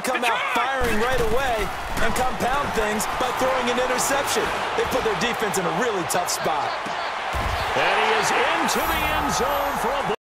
come out firing right away and compound things by throwing an interception. They put their defense in a really tough spot. And he is into the end zone for a